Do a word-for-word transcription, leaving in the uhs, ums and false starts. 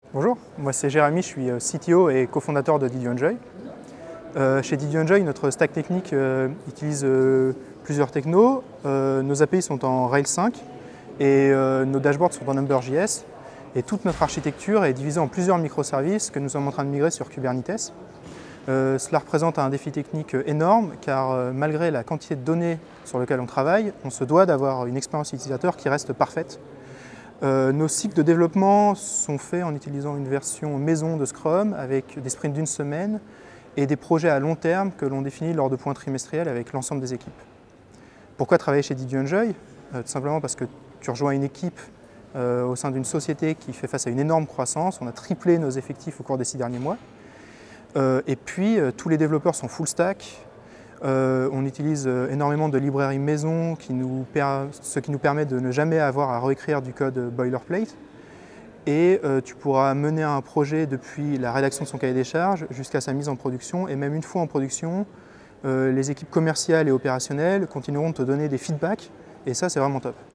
Bonjour, moi c'est Jérémy, je suis C T O et cofondateur de Did You Enjoy. Euh, chez Did You Enjoy, notre stack technique euh, utilise euh, plusieurs technos. Euh, nos A P I sont en Rails cinq et euh, nos dashboards sont en Number.js. Et toute notre architecture est divisée en plusieurs microservices que nous sommes en train de migrer sur Kubernetes. Euh, cela représente un défi technique énorme car euh, malgré la quantité de données sur lesquelles on travaille, on se doit d'avoir une expérience utilisateur qui reste parfaite. Euh, nos cycles de développement sont faits en utilisant une version maison de Scrum avec des sprints d'une semaine et des projets à long terme que l'on définit lors de points trimestriels avec l'ensemble des équipes. Pourquoi travailler chez Did You Enjoy? euh, Tout simplement parce que tu rejoins une équipe euh, au sein d'une société qui fait face à une énorme croissance. On a triplé nos effectifs au cours des six derniers mois. Euh, et puis, euh, tous les développeurs sont full stack. Euh, on utilise euh, énormément de librairies maison, qui nous ce qui nous permet de ne jamais avoir à réécrire du code boilerplate. Et euh, tu pourras mener un projet depuis la rédaction de son cahier des charges jusqu'à sa mise en production. Et même une fois en production, euh, les équipes commerciales et opérationnelles continueront de te donner des feedbacks. Et ça, c'est vraiment top.